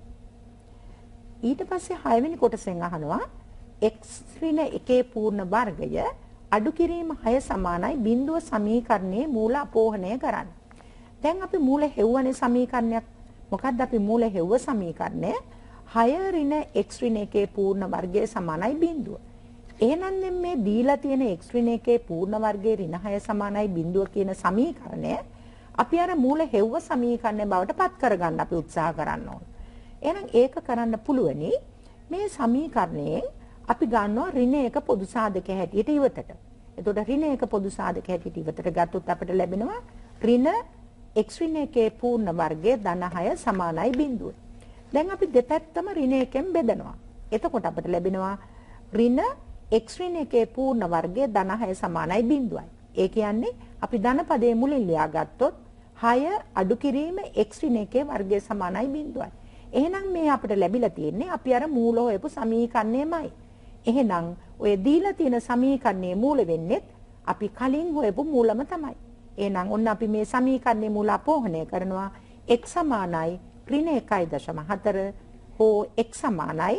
ඊට පස්සේ 6 වෙනි කොටසෙන් අහනවා x ඍණ 1 පූර්ණ වර්ගය අඩු කිරීම 6 සමානයි බිඳුව සමීකරණයේ මූල අපෝහණය කරන්න. දැන් අපි මූල හෙව්වනේ සමීකරණයක්. මොකක්ද අපි මූල හෙව්ව සමීකරණය? 6 ඍණ x ඍණ 1 පූර්ණ වර්ගය සමානයි බිඳුව. එහෙනම් මේ දීලා තියෙන x ඍණ 1 පූර්ණ වර්ගයේ ඍණ 6 සමානයි බිඳුව කියන සමීකරණය අපි අර මූල හෙව්ව සමීකරණය බවට පත් කරගන්න අපි උත්සාහ කරන්න ඕන. එහෙනම් ඒක කරන්න පුළුවනි මේ සමීකරණයෙන් අපි ගන්නවා ඍණ 1 පොදු සාධක හැටියට ඉවතට. එතකොට ඍණ 1 පොදු සාධක හැටියට ඉවතට ගත්තොත් අපිට ලැබෙනවා ඍණ x ඍණ 1 පූර්ණ වර්ගයේ ධන 6 සමානයි බිඳුව. දැන් අපි දෙපැත්තම ඍණ 1ෙන් බෙදනවා. එතකොට අපිට ලැබෙනවා ඍණ x ඍණ 1 පූර්ණ වර්ගයේ ධන 6 සමානයි බිඳුවයි. ඒ කියන්නේ අපි ධන පදයේ මුලින් ලියාගත්තොත් 6 අඩු කිරීම x ඍණ 1 වර්ගය සමානයි බිඳුවයි. එහෙනම් මේ අපිට ලැබිලා තියෙන්නේ අපි අර මූල හොයපු සමීකරණයමයි. එහෙනම් ඔය දීලා තියෙන සමීකරණයේ මූල වෙන්නේ අපි කලින් හොයපු මූලම තමයි. එහෙනම් ඔන්න අපි මේ සමීකරණයේ මූල අපෝහණය කරනවා x සමානයි ඍණ 1.4 හෝ x සමානයි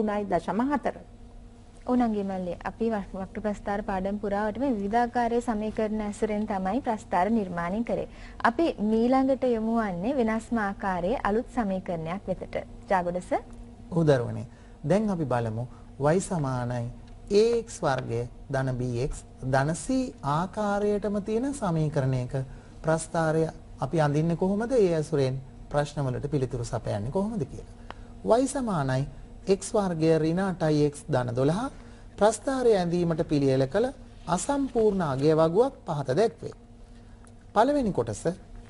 3.4. ඕනංගි මල්ලි අපි වක්‍ර ප්‍රස්ථාර පාඩම් පුරාවටම විවිධාකාරයේ සමීකරණ ඇසුරෙන් තමයි ප්‍රස්ථාර නිර්මාණය කරේ. අපි ඊළඟට යමු වන්නේ වෙනස්ම ආකාරයේ අලුත් සමීකරණයක් වෙතට. ජාගොඩස උදාහරණයක්. දැන් අපි බලමු y සමානයි ax වර්ගය ධන bx ධන c ආකාරයටම තියෙන සමීකරණයක ප්‍රස්ථාරය අපි අඳින්නේ කොහොමද? ඒ ඇසුරෙන් ප්‍රශ්න වලට පිළිතුරු සපයන්නේ කොහොමද කියලා. y සමානයි x වර්ගය ඍණ 8x ධන 12 ප්‍රස්ථාරය ඇඳීමට පිළියෙල කළ අසම්පූර්ණ අගය වගුවක් පහත දැක්වේ. පළවෙනි කොටස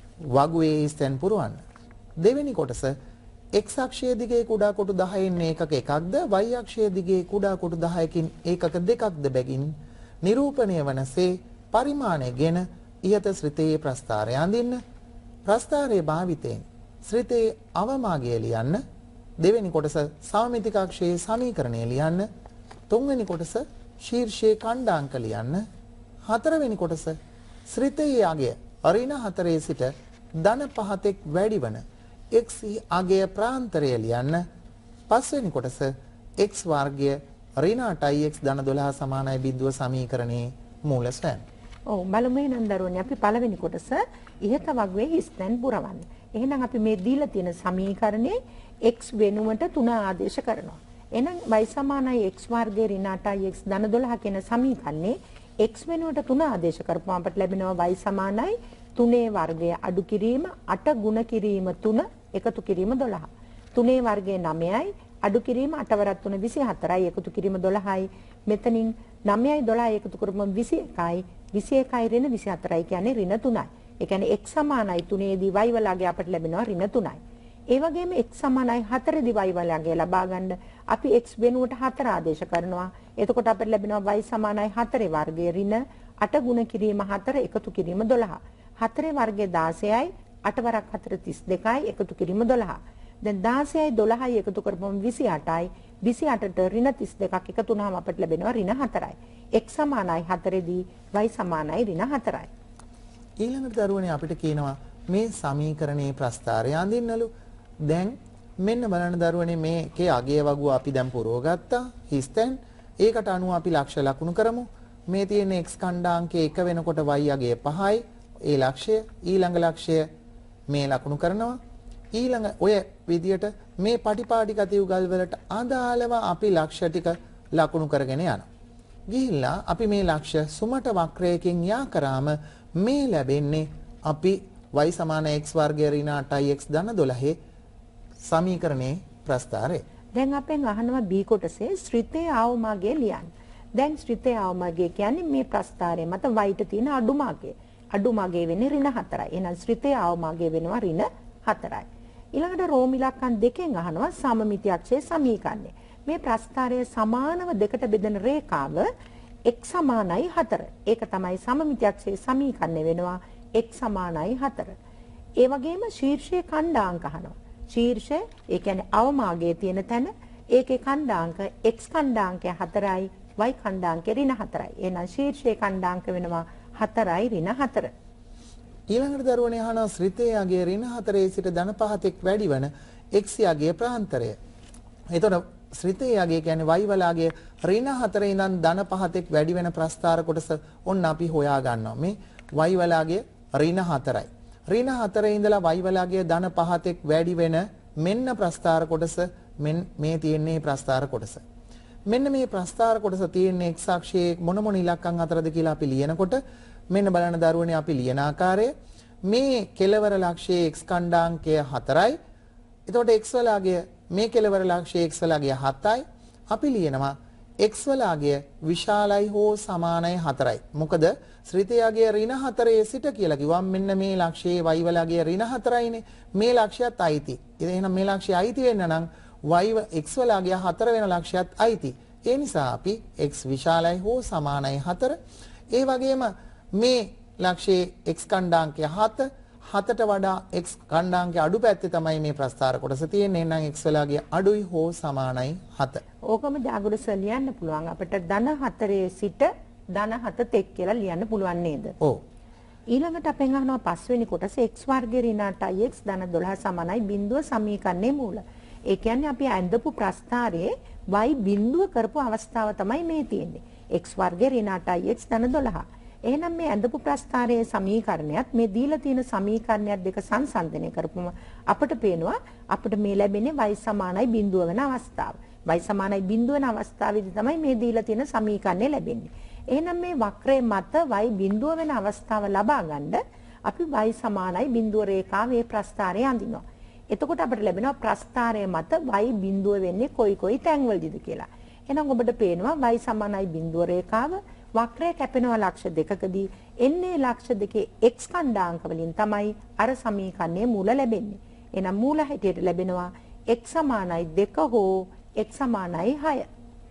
වගුවේ ස්ථන් පුරවන්න. දෙවෙනි කොටස x අක්ෂයේ දිගේ කුඩා කොටු 10න් ඒකක එකක්ද y අක්ෂයේ දිගේ කුඩා කොටු 10කින් ඒකක දෙකක්ද බැගින් නිරූපණය වනසේ පරිමාණයගෙන ඉහත ශ්‍රිතයේ ප්‍රස්ථාරය අඳින්න. ප්‍රස්ථාරයේ භාවිතයෙන් ශ්‍රිතයේ අවමාගය ලියන්න. දෙවෙනි කොටස සමමිතික අක්ෂයේ සමීකරණය ලියන්න. තුන්වෙනි කොටස ශීර්ෂයේ ඛණ්ඩාංක ලියන්න. හතරවෙනි කොටස ශ්‍රිතයේ අගය ඍණ 4 සිට ධන 5 තෙක් වැඩි වන x අගය ප්‍රාන්තරය ලියන්න. පස්වෙනි කොටස x වර්ගය ඍණ 8x ධන 12 සමානයි බිඳුව සමීකරණයේ මූල සොයන්න. ඔව් බලමු එහෙනම් දරුවනේ අපි පළවෙනි කොටස ඉහත වගුවේ ස්ථන් පුරවන්නේ. එහෙනම් අපි මේ දීලා තියෙන සමීකරණේ x වෙනුවට 3 ආදේශ කරනවා. එහෙනම් y සමානයි x වර්ගයේ ඍණ 8x ධන 12 කියන සමීකරණේ x වෙනුවට 3 ආදේශ කරපුවම අපට ලැබෙනවා y සමානයි 3 වර්ගය අඩු කිරීම 8 ගුණ කිරීම 3 එකතු කිරීම 12. 3 වර්ගයේ 9යි අඩු කිරීම 8 වරක් 3 24යි එකතු කිරීම 12යි. මෙතනින් 9යි 12යි එකතු කරපුවම 21යි 21යි ඍණ 24යි කියන්නේ ඍණ 3යි. ඒ කියන්නේ x සමානයි 3ේදී y වලගේ අපට ලැබෙනවා ඍණ 3යි. ඒ වගේම x සමානයි 4ේදී y වලගේ ලබා ගන්න අපි x වෙනුවට 4 ආදේශ කරනවා. එතකොට අපට ලැබෙනවා y සමානයි 4 වර්ගයේ ඍණ 8 ගුණ කිරීම 4 එකතු කිරීම 12. 4 වර්ගයේ 16යි 8 වරක් 4 32යි එකතු කිරීම 12. දැන් 16යි 12යි එකතු කරපුවම 28යි 28ට ඍණ 32ක් එකතු වුණාම අපිට ලැබෙනවා ඍණ 4යි. x සමානයි 4 දී y සමානයි ඍණ 4යි. ඊළඟට දරුවනේ අපිට කියනවා මේ සමීකරණයේ ප්‍රස්ථාරය අඳින්නලු. දැන් මෙන්න බලන්න දරුවනේ මේකේ අගය වගුව අපි දැන් පුරවගත්තා. හිස්තැන් ඒකට අනුව අපි ලක්ෂ ලකුණු කරමු. මේ තියෙන x ඛණ්ඩාංකයේ 1 වෙනකොට y අගය 5යි. ඒ ලක්ෂය ඊළඟ ලක්ෂය මේ ලකුණු කරනවා. ඊළඟ ඔය විදියට මේ පටිපාටික යුගල් වලට අදාළව අපි ලක්ෂ ටික ලකුණු කරගෙන යනවා. ගිහිල්ලා අපි මේ ලක්ෂ සුමට වක්‍රයකින් යා කරාම මේ ලැබෙන්නේ අපි y සමාන x වර්ගය ඍණ 8x ධන 12 සමීකරණයේ ප්‍රස්ථාරය. දැන් අපෙන් අහනවා b කොටසේ ශ්‍රිතේ ආවමාගේ ලියන්න. දැන් ශ්‍රිතේ ආවමාගේ කියන්නේ මේ ප්‍රස්ථාරය මත y ට තියෙන අඩුමාගේ. අඩුමාගේ වෙන්නේ ඍණ 4යි. එහෙනම් ශ්‍රිතේ ආවමාගේ වෙනවා ඍණ 4යි. ඊළඟට රෝම ඉලක්කම් දෙකෙන් අහනවා සමමිති අක්ෂයේ සමීකරණය. මේ ප්‍රස්ථාරය සමානව දෙකට බෙදෙන රේඛාව x සමානයි 4. ඒක තමයි සමමිති අක්ෂයේ සමීකරණය වෙනවා x සමානයි 4. ඒ වගේම ශීර්ෂයේ ඛණ්ඩාංක අහනවා. ශීර්ෂය ඒ කියන්නේ අවමාගයේ තියෙන තැන ඒකේ ඛණ්ඩාංක x ඛණ්ඩාංකය 4යි y ඛණ්ඩාංකය ඍණ 4යි. එහෙනම් ශීර්ෂයේ ඛණ්ඩාංක වෙනවා 4යි ඍණ 4. ඊළඟට දරුවනේ අහනවා ශ්‍රිතේ අගය ඍණ 4 සිට ධන 5 තෙක් වැඩි වන x අගය ප්‍රාන්තරය. එතකොට ශ්‍රිතේ අගය කියන්නේ y වල අගය ඍණ 4 ඉඳන් ධන 5 තෙක් වැඩි වෙන ප්‍රස්ථාර කොටස ඔන්න අපි හොයා ගන්නවා. මේ y වල අගය ඍණ 4යි. ඍණ 4 ඉඳලා y වල අගය ධන 5 තෙක් වැඩි වෙන මෙන්න ප්‍රස්ථාර කොටස මේ තියෙන්නේ ප්‍රස්ථාර කොටස. මෙන්න මේ ප්‍රස්ථාර කොටස තියෙන්නේ x අක්ෂයේ මොන ඉලක්කම් අතරද කියලා අපි ලියනකොට මෙන්න බලන්න දරුවනේ අපි ලියන ආකාරය මේ කෙලවර ලක්ෂයේ x ඛණ්ඩාංකය 4යි. එතකොට x වල අගය මේ කෙලවර ලක්ෂයේ x වල අගය 7යි. අපි ලියනවා x වල අගය විශාලයි හෝ සමානයි 4යි. මොකද ශ්‍රිතයේ අගය ඍණ 4 සිට කියලා කිව්වම් මෙන්න මේ ලක්ෂයේ y වල අගය ඍණ 4යිනේ. මේ ලක්ෂයත් අයිති. එහෙනම් මේ ලක්ෂය අයිති වෙන්න නම් x වල අගය 4 වෙන ලක්ෂයත් අයිති. ඒ නිසා අපි x විශාලයි හෝ සමානයි 4. ඒ වගේම මේ ලක්ෂයේ x ඛණ්ඩාංකය 7 7ට වඩා x ඛණ්ඩාංකය අඩු පැත්තේ තමයි මේ ප්‍රස්ථාර කොටස තියෙන්නේ. එහෙනම් x වල අගය අඩුයි හෝ සමානයි 7. ඕකම ජාගුරු සර් ලියන්න පුළුවන්. අපිට ධන 4 සිට ධන 7 තෙක් කියලා ලියන්න පුළුවන් නේද? ඔව්. ඊළඟට අපෙන් අහනවා පස්වෙනි කොටස x වර්ග ඍණ 8x ධන 12 සමානයි බිඳුව සමීකරණයේ මූල. ඒ කියන්නේ අපි ඇඳපු ප්‍රස්ථාරයේ y බිඳුව කරපු අවස්ථාව තමයි මේ තියෙන්නේ. x වර්ග ඍණ 8x ධන 12. එහෙනම් මේ ඇඳපු ප්‍රස්ථාරයේ සමීකරණයත් මේ දීලා තියෙන සමීකරණයත් දෙක සංසන්දනය කරපුවම අපිට පේනවා අපිට මේ ලැබෙන්නේ y සමානයි බිඳුව වෙන අවස්ථාව. y සමානයි බිඳුව වෙන අවස්ථාවේදී තමයි මේ දීලා තියෙන සමීකරණය ලැබෙන්නේ. එහෙනම් මේ වක්‍රයේ මත y බිඳුව වෙන අවස්ථාව ලබා ගන්න අපි y සමානයි බිඳුව රේඛාවේ ප්‍රස්ථාරය අඳිනවා. එතකොට අපිට ලැබෙනවා ප්‍රස්ථාරයේ මත y බිඳුව වෙන්නේ කොයි තැන්වලදීද කියලා. එහෙනම් ඔබට පේනවා y සමානයි බිඳුව රේඛාව වක්‍රය කැපෙනවා ලක්ෂ දෙකකදී එන්නේ ලක්ෂ දෙකේ x ඛණ්ඩාංක වලින් තමයි අර සමීකරණයේ මූල ලැබෙන්නේ. එහෙනම් මූල හැටියට ලැබෙනවා x සමානයි 2 හෝ x සමානයි 6.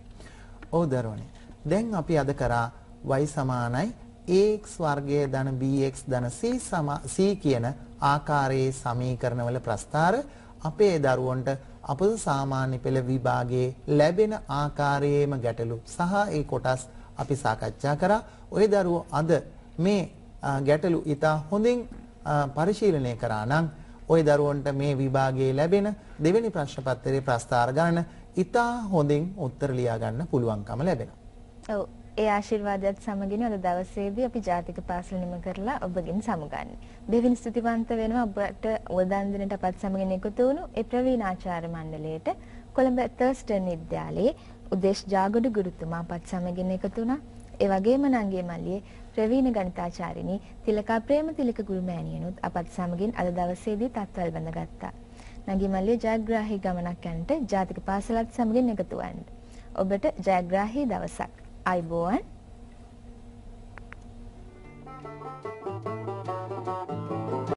ඔව් දරුවනේ. දැන් අපි අද කරා y සමානයි ax වර්ගය ධන bx ධන c කියන ආකාරයේ සමීකරණවල ප්‍රස්ථාර අපේ දරුවන්ට අපේ සාමාන්‍ය පෙළ විභාගයේ ලැබෙන ආකාරයේම ගැටලු සහ ඒ කොටස් අපි සාකච්ඡා කරා. ওই දරුවෝ අද මේ ගැටලු ඉතා හොඳින් පරිශීලනය කරා නම් ওই දරුවන්ට මේ විභාගයේ ලැබෙන දෙවෙනි ප්‍රශ්න පත්‍රයේ ප්‍රස්ථාර ගණන ඉතා හොඳින් උත්තර ලියා ගන්න පුළුවන්කම ලැබෙනවා. ඔව් ඒ ආශිර්වාදයත් සමගින් අද දවසේදී අපි ජාතික පාසල නිම කරලා ඔබගෙන් සමුගන්නේ. දෙවිනි ස්තුතිවන්ත වෙනවා ඔබට උදන් දිනට අපත් සමගින් එකතු වුණු ඒ ප්‍රවීණ ආචාර්ය මණ්ඩලයට කොළඹ තර්ස්ටන් විද්‍යාලයේ උදේශ් ජාගොඩ ගුරුතුමා අපත් සමගින් එකතු වුණා. ඒ වගේම නංගේ මල්ලියේ ප්‍රවීණ ගණිතාචාර්යිනී තිලකා ප්‍රේමතිලක ගුරුමෑණියනුත් අපත් සමගින් අද දවසේදී තත්වල් බඳගත්තා. නංගී මල්ලියේ ජයග්‍රාහී ගමනක් යන්නට ජාතික පාසලත් සමගින් එකතු වන්න. ඔබට ජයග්‍රාහී දවසක්. අයිබෝවන්.